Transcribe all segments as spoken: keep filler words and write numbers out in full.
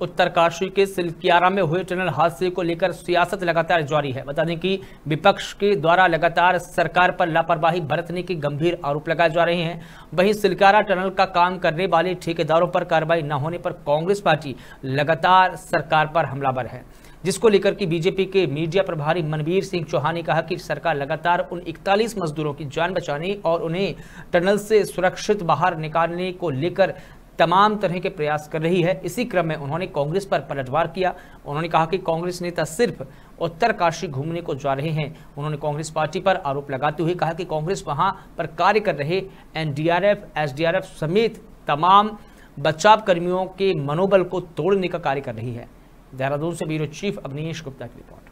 उत्तरकाशी के सिलकियारा में हुए टनल हादसे को लेकर सियासत लगातार जारी है। बता दें कि विपक्ष के द्वारा लगातार सरकार पर लापरवाही बरतने के गंभीर आरोप लगाए जा रहे हैं। वहीं सिलकियारा टनल का काम करने वाले ठेकेदारों पर कार्रवाई न होने पर कांग्रेस पार्टी लगातार सरकार पर हमलावर है, जिसको लेकर कि बीजेपी के मीडिया प्रभारी मनवीर सिंह चौहान ने कहा कि सरकार लगातार उन इकतालीस मजदूरों की जान बचाने और उन्हें टनल से सुरक्षित बाहर निकालने को लेकर तमाम तरह के प्रयास कर रही है। इसी क्रम में उन्होंने कांग्रेस पर पलटवार किया। उन्होंने कहा कि कांग्रेस नेता सिर्फ उत्तरकाशी घूमने को जा रहे हैं। उन्होंने कांग्रेस पार्टी पर आरोप लगाते हुए कहा कि कांग्रेस वहां पर कार्य कर रहे एनडीआरएफ, एसडीआरएफ समेत तमाम बचाव कर्मियों के मनोबल को तोड़ने का कार्य कर रही है। देहरादून से ब्यूरो चीफ अवनीश गुप्ता की रिपोर्ट।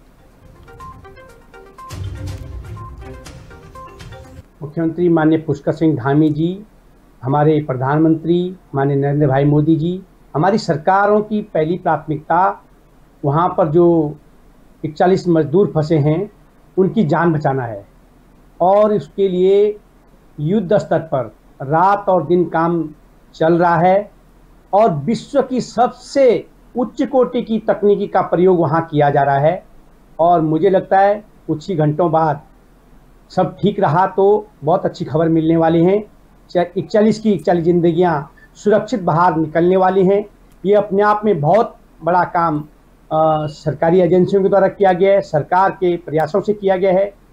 मुख्यमंत्री माननीय पुष्कर सिंह धामी जी, हमारे प्रधानमंत्री माननीय नरेंद्र भाई मोदी जी, हमारी सरकारों की पहली प्राथमिकता वहाँ पर जो इकतालीस मजदूर फंसे हैं उनकी जान बचाना है और इसके लिए युद्ध स्तर पर रात और दिन काम चल रहा है और विश्व की सबसे उच्च कोटि की तकनीकी का प्रयोग वहाँ किया जा रहा है। और मुझे लगता है कुछ ही घंटों बाद सब ठीक रहा तो बहुत अच्छी खबर मिलने वाली हैं। इकतालीस की इकतालीस जिंदगियां सुरक्षित बाहर निकलने वाली हैं। ये अपने आप में बहुत बड़ा काम आ, सरकारी एजेंसियों के द्वारा किया गया है, सरकार के प्रयासों से किया गया है।